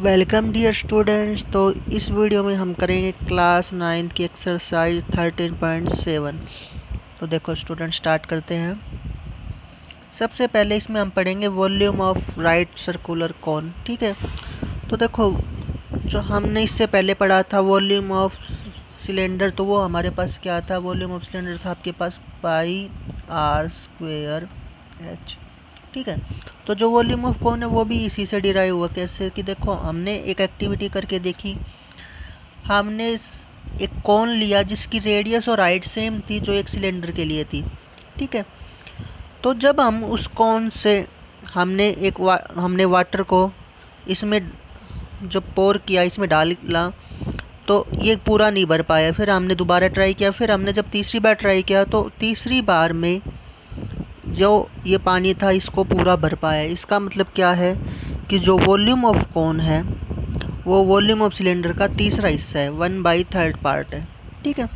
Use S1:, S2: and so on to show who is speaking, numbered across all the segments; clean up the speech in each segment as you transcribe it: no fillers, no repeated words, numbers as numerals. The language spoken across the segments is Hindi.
S1: Welcome dear students. तो इस वीडियो में हम करेंगे क्लास 9 की एक्सरसाइज 13.7। तो देखो स्टूडेंट, स्टार्ट करते हैं। सबसे पहले इसमें हम पढ़ेंगे volume of right circular cone. ठीक है, तो देखो जो हमने इससे पहले पढ़ा था वॉल्यूम ऑफ सिलेंडर, तो वो हमारे पास क्या था? वॉल्यूम ऑफ सिलेंडर था आपके पास पाई आर स्क्वेयर एच। ठीक है, तो जो वॉल्यूम ऑफ कोन है वो भी इसी से डिराइव हुआ। कैसे कि देखो हमने एक एक्टिविटी करके देखी। हमने एक कोन लिया जिसकी रेडियस और हाइट सेम थी जो एक सिलेंडर के लिए थी। ठीक है, तो जब हम उस कोन से हमने वाटर को इसमें जो पोर किया, इसमें डाला, तो ये पूरा नहीं भर पाया। फिर हमने दोबारा ट्राई किया, फिर हमने जब तीसरी बार ट्राई किया तो तीसरी बार में जो ये पानी था इसको पूरा भर पाया। इसका मतलब क्या है कि जो वॉल्यूम ऑफ कोन है वो वॉल्यूम ऑफ सिलेंडर का तीसरा हिस्सा है, 1/3 पार्ट है। ठीक है,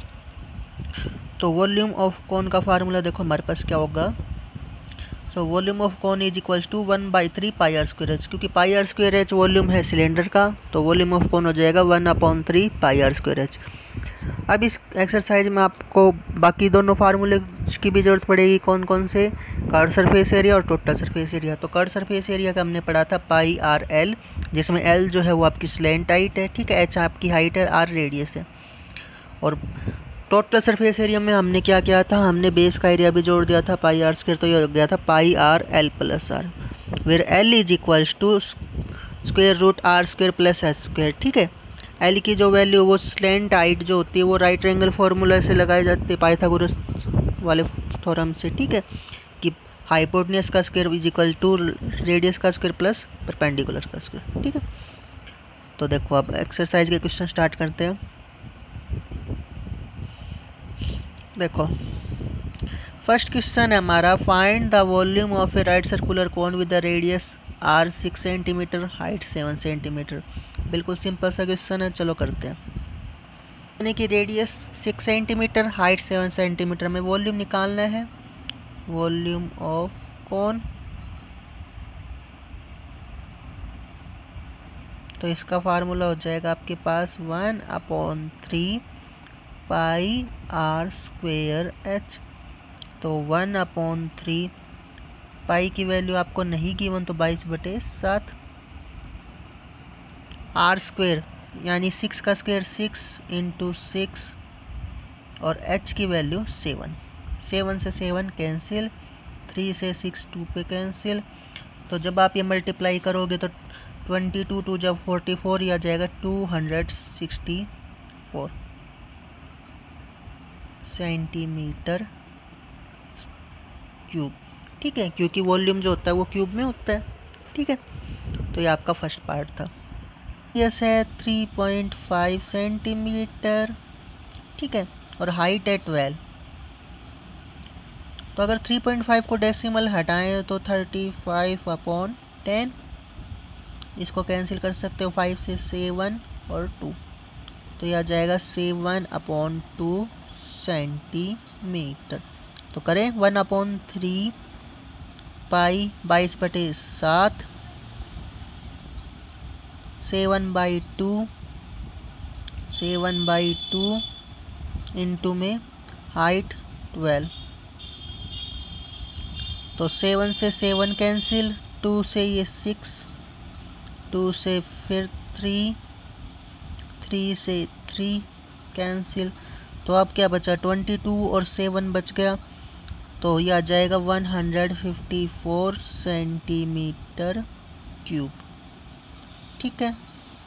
S1: तो वॉल्यूम ऑफ कोन का फार्मूला देखो हमारे पास क्या होगा। So volume of cone is equals to 1/3 pi are square h. क्योंकि pi are square h volume है सिलेंडर का, तो वॉल्यूम ऑफ कोन हो जाएगा 1/3 पाई आर स्क्वायर एच। अब इस एक्सरसाइज में आपको बाकी दोनों फार्मूले की भी ज़रूरत पड़ेगी। कौन कौन से? कर्व सरफेस एरिया और टोटल सरफेस एरिया। तो कर्व सरफेस एरिया का हमने पढ़ा था पाई आर एल, जिसमें एल जो है वो आपकी स्लैंट हाइट है। ठीक है, एच आपकी हाइट है, आर रेडियस है। और टोटल सरफेस एरिया में हमने क्या किया था? हमने बेस का एरिया भी जोड़ दिया था पाई आर स्क्वायर, तो ये हो गया था pi r l plus r, where l is equals to square root r square plus h square. ठीक है, एल की जो वैल्यू वो स्लैंट हाइट जो होती है वो राइट एंगल फार्मूला से लगाई जाती है, पाइथागोरस वाले थ्योरम से। ठीक है, कि हाइपोटेन्यूज का square is equal to radius का स्क्वायर प्लस परपेंडिकुलर का स्क्वायर। ठीक है, तो देखो अब एक्सरसाइज के क्वेश्चन स्टार्ट करते हैं। देखो फर्स्ट क्वेश्चन है हमारा, find the volume of a right circular cone with the radius R 6 centimetre, height 7 centimetre. बिल्कुल सिंपल सा क्वेश्चन है, चलो करते हैं। यानी कि रेडियस 6 सेंटीमीटर, हाइट 7 सेंटीमीटर में वॉल्यूम निकालना है। वॉल्यूम ऑफ कोन, तो इसका फार्मूला हो जाएगा आपके पास 1/3 पाई आर स्क्वेयर एच। तो 1/3 पाई की वैल्यू आपको नहीं गिवन, तो 22/7 आर स्क्वेयर यानी 6 का स्क्वायर 6 × 6 और h की वैल्यू 7। 7 से 7 कैंसिल, 3 से 6 2 पे कैंसिल। तो जब आप ये मल्टीप्लाई करोगे तो 22 2 जब 44 ये आ जाएगा 264 सेंटीमीटर क्यूब। ठीक है, क्योंकि वॉल्यूम जो होता है वो क्यूब में होता है। ठीक है, तो ये आपका फर्स्ट पार्ट था। यस है 3.5 सेंटीमीटर। ठीक है, और हाइट है 12। तो अगर 3.5 को डेसिमल हटाएं तो 35/10। इसको कैंसिल कर सकते हो, 5 से 7 और 2, तो यह आ जाएगा 7/2 सेंटीमीटर। तो करें 1/3 पाई 22/7, 7/2 इंटू में हाइट 12। तो 7 से 7 कैंसिल, 2 से ये 6, 2 से फिर 3, 3 से 3 कैंसिल। तो अब क्या बचा? 22 और 7 बच गया, तो यह आ जाएगा 154 सेंटीमीटर क्यूब। ठीक है,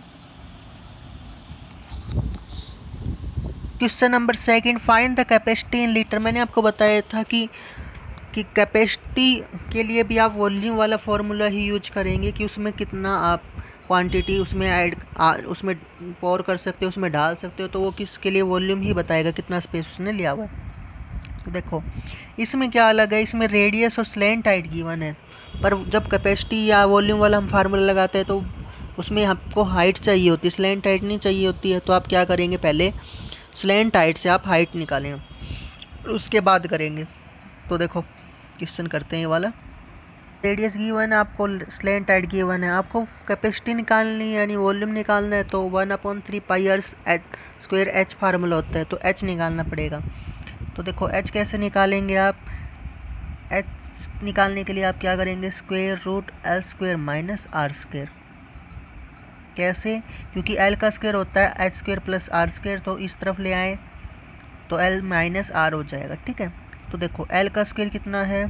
S1: question number second, find the capacity in litre. मैंने आपको बताया था कि कैपेसिटी के लिए भी आप वॉल्यूम वाला फॉर्मूला ही यूज करेंगे कि उसमें कितना आप क्वांटिटी उसमें उसमें पोर कर सकते हो, उसमें डाल सकते हो। तो वो किसके लिए वॉल्यूम ही बताएगा, कितना स्पेस उसने लिया हुआ है। तो देखो इसमें क्या अलग है, इसमें रेडियस और स्लैंट हाइट गिवन है, पर जब कैपेसिटी या वॉल्यूम वाला हम फार्मूला लगाते हैं तो उसमें आपको हाइट चाहिए होती है, स्लैंट हाइट नहीं चाहिए होती है। तो आप क्या करेंगे, पहले स्लैंट हाइट से आप हाइट निकालें, उसके बाद करेंगे। तो देखो क्वेश्चन करते हैं ये वाला। रेडियस गिवन है, आपको स्लैंट हेड गिवन है, आपको कैपेसिटी निकालनी है यानी वॉल्यूम निकालना है तो 1/3 pi are square H formula होता है, तो एच निकालना पड़ेगा। तो देखो एच कैसे निकालेंगे आप, एच निकालने के लिए आप क्या करेंगे, square root L square minus R square. कैसे, क्योंकि एल का स्क्वायर होता है H square plus R square, तो इस तरफ ले आए तो एल माइनस आर हो जाएगा। ठीक है, तो देखो एल का स्क्वायर कितना है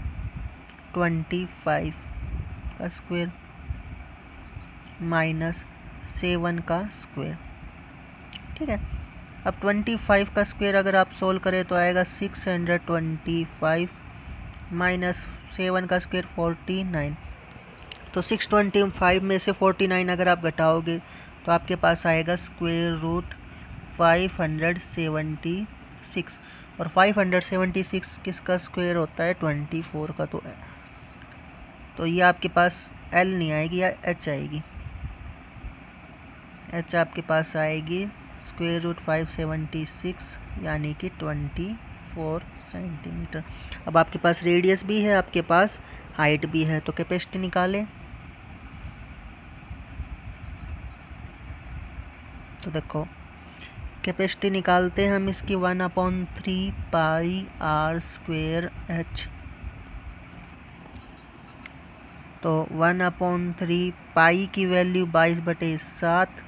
S1: 25 का स्क्वायर माइनस 7 का स्क्वायर। ठीक है, अब 25 का स्क्वायर अगर आप सोल्व करें तो आएगा 625 माइनस 7 का स्क्वायर 49। तो 625 में से 49 अगर आप घटाओगे तो आपके पास आएगा स्क्वायर रूट 576, और 576 किसका स्क्वायर होता है 24 का। तो ये आपके पास एल नहीं आएगी या एच आएगी, एच आपके पास आएगी स्क्वायर रूट 576 यानी कि 24 सेंटीमीटर। अब आपके पास रेडियस भी है, आपके पास हाइट भी है, तो कैपेसिटी निकालें। तो देखो कैपेसिटी निकालते हैं हम इसकी 1/3 पाई आर स्क्वायर एच। तो 1/3 पाई की वैल्यू 22/7,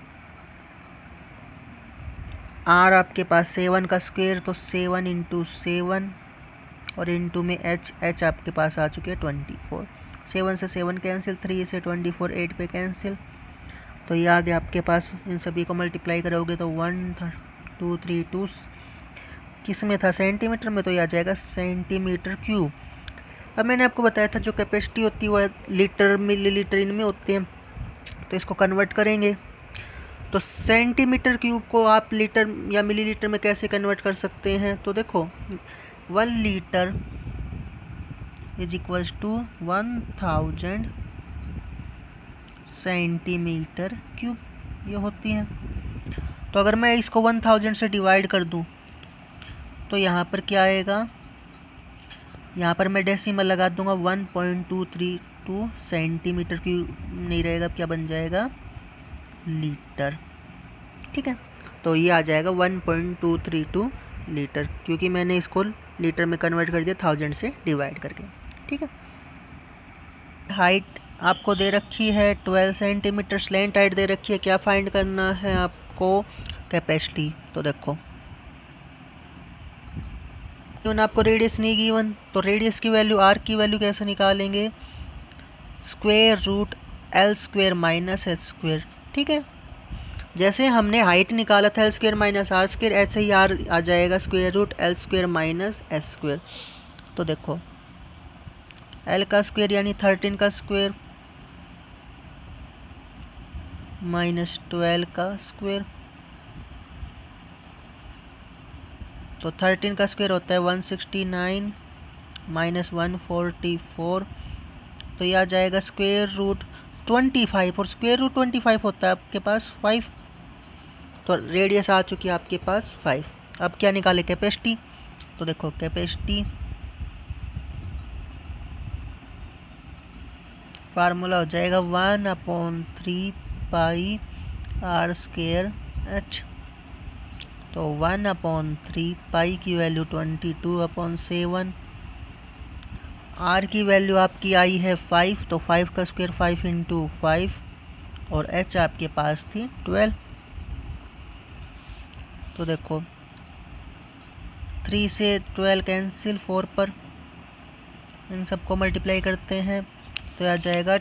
S1: आर आपके पास 7 का स्क्वायर तो 7 × 7 और इंटू में एच, एच आपके पास आ चुके हैं 24। 7 से 7 कैंसिल, 3 से 24 8 पे कैंसिल, तो ये आ गया आपके पास। इन सभी को मल्टीप्लाई करोगे तो 1 2 3 2 किस में था सेंटीमीटर में, तो ये आ जाएगा सेंटीमीटर क्यूब। अब मैंने आपको बताया था जो कैपेसिटी होती है वह लीटर मिलीलीटर इनमें होते हैं, तो इसको कन्वर्ट करेंगे। तो सेंटीमीटर क्यूब को आप लीटर या मिलीलीटर में कैसे कन्वर्ट कर सकते हैं, तो देखो 1 litre is equals to 1000 centimetre cube, ये होती हैं। तो अगर मैं इसको 1000 से डिवाइड कर दूं तो यहाँ पर क्या आएगा, यहाँ पर मैं डेसिमल लगा दूंगा 1.232 सेंटीमीटर क्यूब नहीं रहेगा, क्या बन जाएगा लीटर। ठीक है, तो ये आ जाएगा 1.232 लीटर, क्योंकि मैंने इसको लीटर में कन्वर्ट कर दिया 1000 से डिवाइड करके। ठीक है, हाइट आपको दे रखी है 12 सेंटीमीटर, स्लैंट हाइट दे रखी है, क्या फाइंड करना है आपको, कैपेसिटी। तो देखो आपको रेडियस नहीं गिवन, तो रेडियस की वैल्यू आर की वैल्यू कैसे निकालेंगे, square root L square minus H square. ठीक है, जैसे हमने हाइट निकाला था L square minus R square, ऐसे ही आर आ जाएगा square root L square minus H square. तो देखो एल का स्क्वायर यानी 13 का स्क्वायर माइनस 12 का स्क्वायर, तो 13 का स्क्वायर होता है 169 माइनस 144, तो यह आ जाएगा स्क्वायर रूट 25, और स्क्वायर रूट 25 होता है आपके पास 5, तो रेडियस आ चुकी है आपके पास 5। अब क्या निकाले कैपेसिटी, तो देखो कैपेसिटी फार्मूला हो जाएगा 1/3 पाई आर स्क्वायर एच। तो 1/3 पाई की वैल्यू 22/7, आर की वैल्यू आपकी आई है 5, तो 5 का स्क्वायर 5 × 5, और एच आपके पास थी 12। तो देखो 3 से 12 कैंसिल, 4 पर इन सबको मल्टीप्लाई करते हैं तो आ जाएगा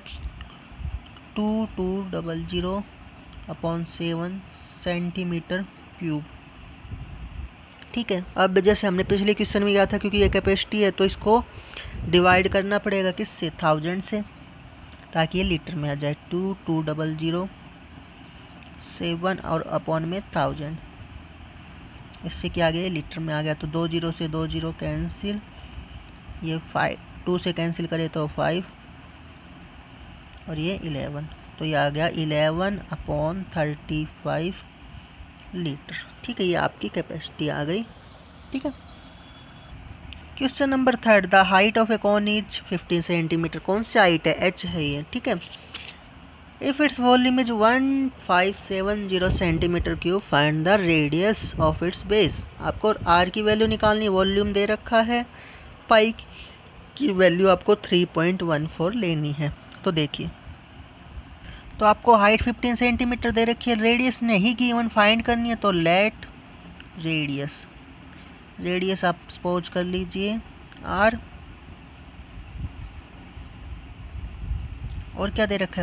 S1: 2200/7 सेंटीमीटर क्यूब। ठीक है, अब जैसे हमने पिछले क्वेश्चन में किया था, क्योंकि ये कैपेसिटी है तो इसको डिवाइड करना पड़ेगा किससे, 1000 से, ताकि ये लीटर में आ जाए। 2200/7 और अपॉन में 1000, इससे क्या आ गया लीटर में आ गया। तो 2 0 से 2 0 कैंसिल, ये 5 2 से कैंसिल करे तो 5 और ये 11, तो ये आ गया 11/35 लीटर। ठीक है, ये आपकी कैपेसिटी आ गई। ठीक है, question number 3, the height of a cone is 15 centimetre. कौन सी हाइट है? एच है ये, ठीक है। If its volume is 1570 centimetre cube, find the radius of its base. आपको आर की वैल्यू निकालनी, वॉल्यूम दे रखा है, पाई की वैल्यू आपको 3.14 लेनी है। तो देखिए, तो आपको हाइट 15 सेंटीमीटर दे रखी है, रेडियस नहीं गिवन, फाइंड करनी है। तो लेट रेडियस आप सपोज कर लीजिए आर, और क्या दे रखा है?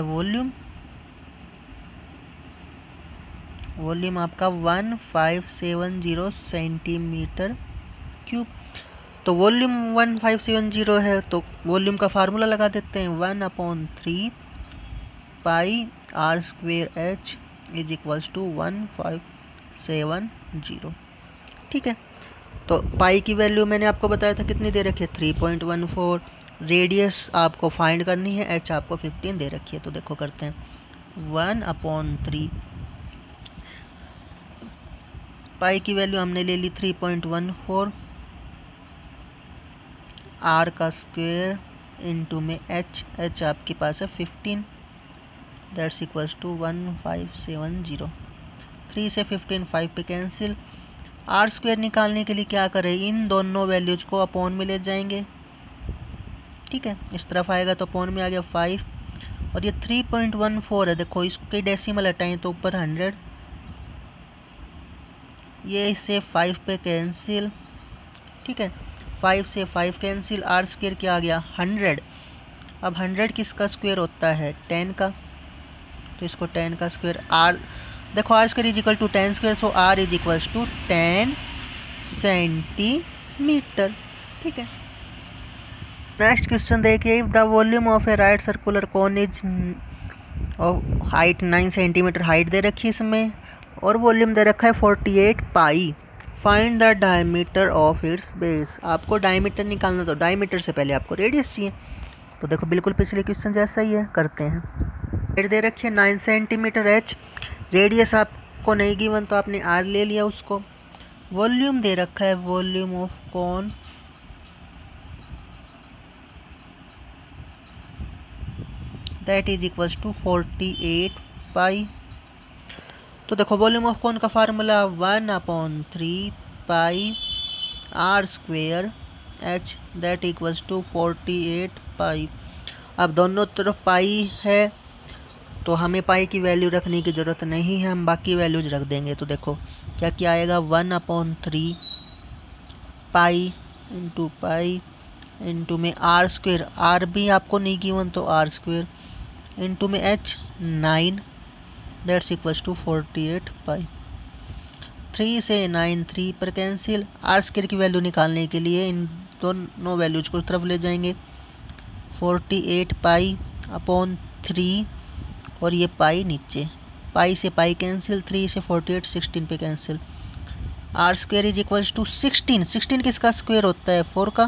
S1: वॉल्यूम आपका 1570 सेंटीमीटर क्यूब। तो वॉल्यूम 1570 है, तो वॉल्यूम का फार्मूला लगा देते हैं, 1/3 pi are square H is equals to 1570, ठीक है। तो पाई की वैल्यू मैंने आपको बताया था कितनी दे रखी है? 3.14। रेडियस आपको फाइंड करनी है, एच आपको 15 दे रखी है। तो देखो करते हैं, 1/3 पाई की वैल्यू हमने ले ली 3.14, आर का स्क्वेयर इनटू में एच आपके पास है 15, दैट्स इक्वल्स टू 1570। 3 से 15 5 पे कैंसिल। आर स्क्वेयर निकालने के लिए क्या करें? इन दोनों वैल्यूज को अपॉन में ले जाएंगे, ठीक है। इस तरफ आएगा तो अपॉन में आ गया 5, और ये 3.14 है। देखो इसके डेसिमल हटाएं तो ऊपर 100, ये इससे 5 पे कैंसिल, ठीक है। 5 से 5 कैंसिल, आर स्क्वेयर क्या आ गया? 100। अब 100 किसका स्क्वायर होता है? 10 का, तो इसको 10 का स्क्वायर, आर देखो R square is equal to 10 square, so R is equals to 10 centimetre, ठीक है। नेक्स्ट क्वेश्चन देखिए, if the volume of a right circular cone is height 9 centimetre height दे रखी है इसमें, और वॉल्यूम दे रखा है 48 pi, find the diameter of its base. आपको डायमीटर निकालना, तो डायमीटर से पहले आपको रेडियस चाहिए। तो देखो बिल्कुल पिछले क्वेश्चन जैसा ही है, करते हैं। हाइट दे रखी है 9 सेंटीमीटर एच, रेडियस आपको नहीं गिवन तो आपने आर ले लिया उसको। वॉल्यूम दे रखा है, volume of cone that is equals to 48 pi. तो देखो वॉल्यूम ऑफ कॉन का formula 1/3 pi are square H that equals to 48 pi. अब दोनों तरफ पाई है, तो हमें पाई की वैल्यू रखने की ज़रूरत नहीं है, हम बाकी वैल्यूज रख देंगे। तो देखो क्या क्या आएगा, 1/3 पाई इंटू पाई इंटू में आर स्क्वेयर, आर भी आपको नहीं गिवन तो आर स्क्वेयर, इंटू में H 9, that's equals to 48 pi. 3 से 9 3 पर कैंसिल। आर स्क्वेयर की वैल्यू निकालने के लिए इन दोनों वैल्यूज को तरफ ले जाएंगे, 48 पाई अपॉन 3, और ये पाई नीचे, पाई से पाई कैंसिल, 3 से 48 16 पे cancel. R square is equals to 16, 16 किसका स्क्वायर होता है? 4 का।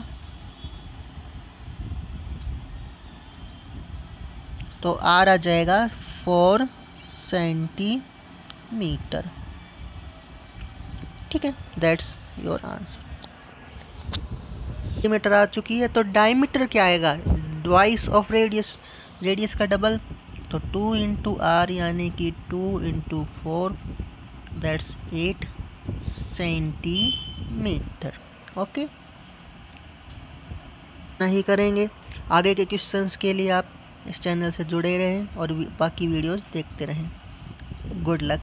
S1: तो आर आ जाएगा 4 सेंटीमीटर, ठीक है। That's your answer. सेंटीमीटर आ चुकी है, तो डायमीटर क्या आएगा? ट्वाइस ऑफ रेडियस, रेडियस का डबल, तो 2 इंटू आर यानी कि 2 इंटू 4, दैट्स 8 सेंटीमीटर, ओके। नहीं करेंगे। आगे के क्वेश्चंस के लिए आप इस चैनल से जुड़े रहें और बाकी वीडियोस देखते रहें। Good luck.